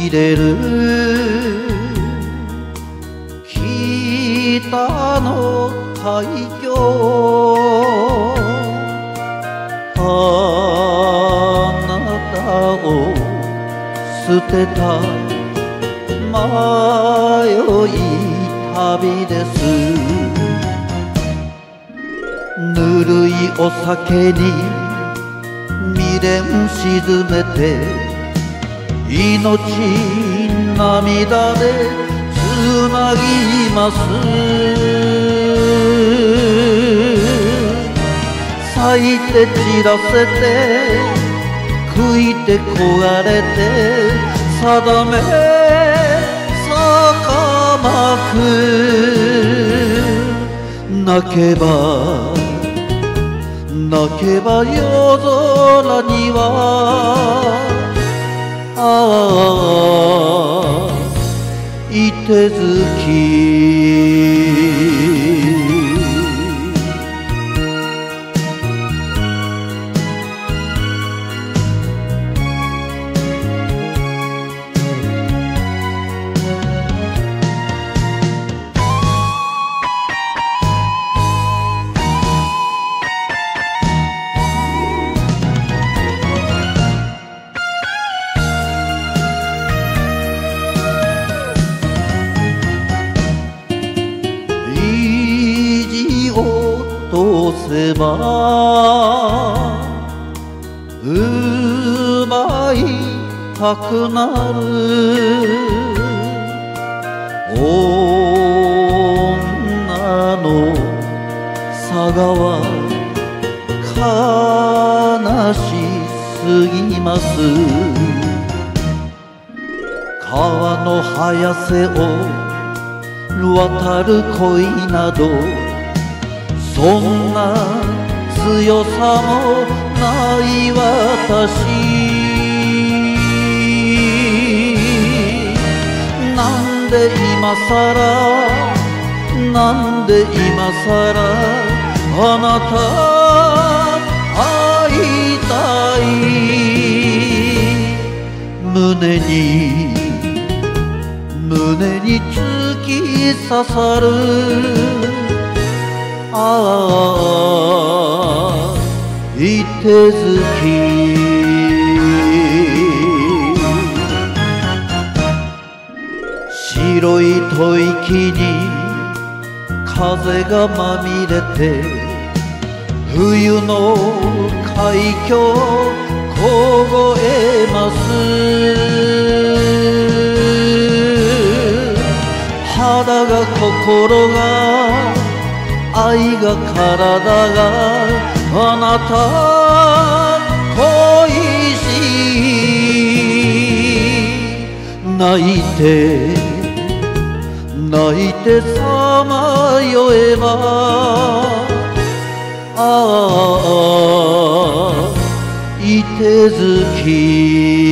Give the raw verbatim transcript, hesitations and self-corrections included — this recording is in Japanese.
見れる北の海峡、あなたを捨てた迷い旅です。ぬるいお酒に未練沈めて命涙でつなぎます。咲いて散らせて悔いて焦がれて定め咲かまく泣けば泣けば夜空にはああいてづき。通せば奪いたくなる女のさがは悲しすぎます。川の早瀬を渡る恋などそんな強さもない私、なんで今さらなんで今さらあなた会いたい。胸に胸に突き刺さるああいてづき。白い吐息に風がまみれて冬の海峡凍えます。肌が心が愛が体があなた恋しい。泣いて泣いてさまよえばああいてづき。